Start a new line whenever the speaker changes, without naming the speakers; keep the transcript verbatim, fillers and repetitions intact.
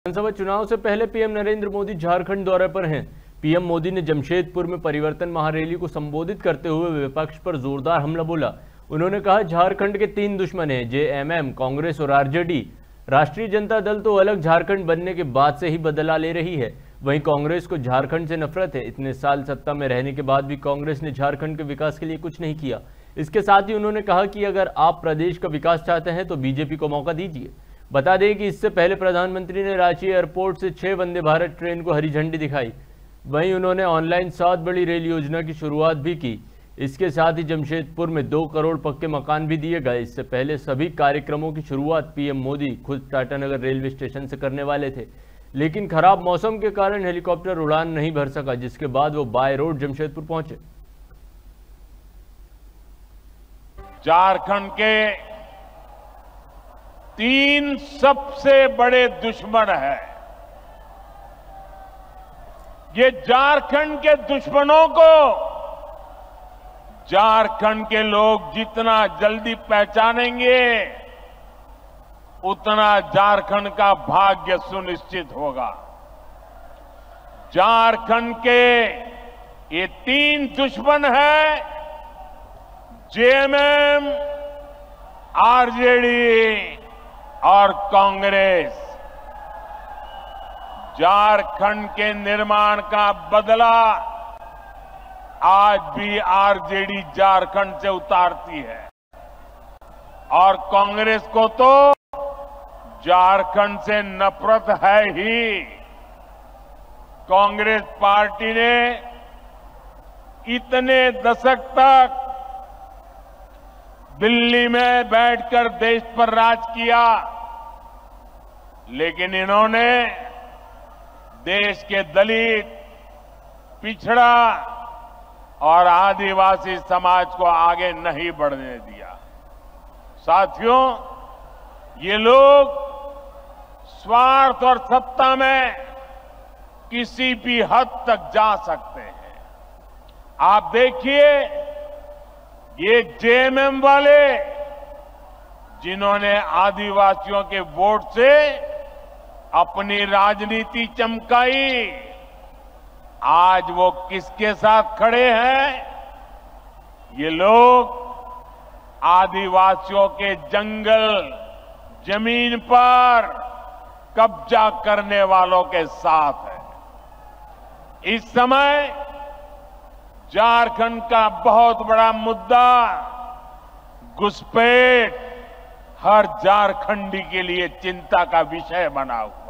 विधानसभा चुनाव से पहले पीएम नरेंद्र मोदी झारखंड दौरे पर हैं। पीएम मोदी ने जमशेदपुर में परिवर्तन महारैली को संबोधित करते हुए विपक्ष पर जोरदार हमला बोला। उन्होंने कहा, झारखंड के तीन दुश्मन हैं, जेएमएम, कांग्रेस और आरजेडी। राष्ट्रीय जनता दल तो अलग झारखंड बनने के बाद से ही बदला ले रही है, वहीं कांग्रेस को झारखंड से नफरत है। इतने साल सत्ता में रहने के बाद भी कांग्रेस ने झारखंड के विकास के लिए कुछ नहीं किया। इसके साथ ही उन्होंने कहा कि अगर आप प्रदेश का विकास चाहते हैं तो बीजेपी को मौका दीजिए। बता दें कि इससे पहले प्रधानमंत्री ने रांची एयरपोर्ट से छह वंदे भारत ट्रेन को हरी झंडी दिखाई। वहीं उन्होंने ऑनलाइन सात बड़ी रेल योजना की शुरुआत भी की। इसके साथ ही जमशेदपुर में दो करोड़ पक्के मकान भी दिए गए। इससे पहले सभी कार्यक्रमों की शुरुआत पीएम मोदी खुद टाटानगर रेलवे स्टेशन से करने वाले थे, लेकिन खराब मौसम के कारण हेलीकॉप्टर उड़ान नहीं भर सका, जिसके बाद वो बाय रोड जमशेदपुर पहुंचे।
झारखंड के तीन सबसे बड़े दुश्मन हैं। ये झारखंड के दुश्मनों को झारखंड के लोग जितना जल्दी पहचानेंगे, उतना झारखंड का भाग्य सुनिश्चित होगा। झारखंड के ये तीन दुश्मन हैं, जेएमएम, आरजेडी और कांग्रेस। झारखंड के निर्माण का बदला आज भी आरजेडी झारखंड से उतारती है, और कांग्रेस को तो झारखंड से नफरत है ही। कांग्रेस पार्टी ने इतने दशक तक दिल्ली में बैठकर देश पर राज किया, लेकिन इन्होंने देश के दलित, पिछड़ा और आदिवासी समाज को आगे नहीं बढ़ने दिया। साथियों, ये लोग स्वार्थ और सत्ता में किसी भी हद तक जा सकते हैं। आप देखिए, ये जेएमएम वाले जिन्होंने आदिवासियों के वोट से अपनी राजनीति चमकाई, आज वो किसके साथ खड़े हैं? ये लोग आदिवासियों के जंगल, जमीन पर कब्जा करने वालों के साथ है। इस समय झारखंड का बहुत बड़ा मुद्दा घुसपैठ हर झारखंडी के लिए चिंता का विषय बना हुआ।